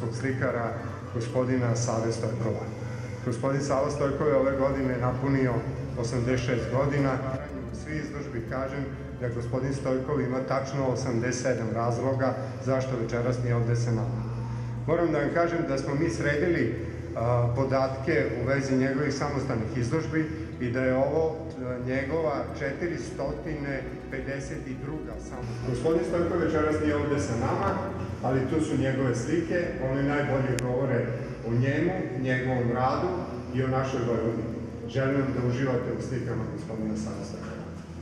vrhunskog slikara, gospodina Save Stojkova. Gospodin Sava Stojkov je ove godine napunio 86 godina. U svi izložbi kažem da gospodin Stojkov ima tačno 87 razloga zašto večeras nije ovde sa nama. Moram da vam kažem da smo mi sredili podatke u vezi njegovih samostalnih izložbi i da je ovo njegova 452. samostalna. Gospodin Stojkov večeras nije ovde sa nama, ali tu su njegove slike, one najbolje govore o njemu, njegovom radu i o našoj Vojvodini. Želim vam da uživate u slikama gospodina Save Stojkova.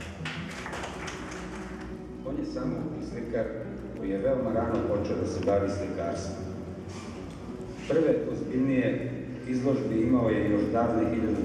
On je samoukni slikar koji je veoma rano počeo da se bavi slikarstvom. Prve ozbiljnije izložbe imao je još davne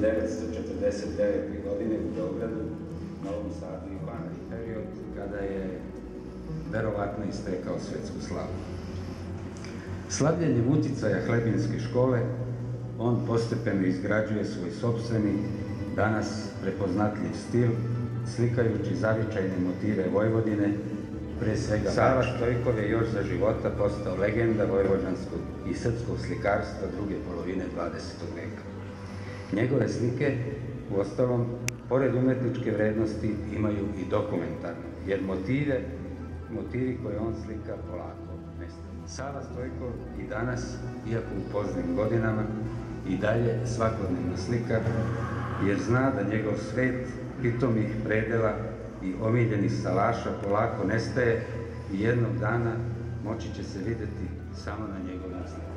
1949. godine u Beogradu, Novom Sadu i Baniji, period kada je verovatno istekao svetsku slavu. Slavljenjem uticaja Hlebinske škole, on postepeno izgrađuje svoj sopstveni, danas prepoznatljiv stil, slikajući zavičajne motive Vojvodine, pre svega Sava Stojkov je još za života postao legenda vojvođanskog i srpskog slikarstva druge polovine 20. veka. Njegove slike, uostalom, pored umetničke vrednosti, imaju i dokumentarne, jer motivi koje on slika polako nestaju. Sava Stojkov i danas, iako u poznim godinama, i dalje svakodnevno slika, jer zna da njegov svet pitomih predela i omiljenih salaša polako nestaje i jednog dana moći će se videti samo na njegovim slikama.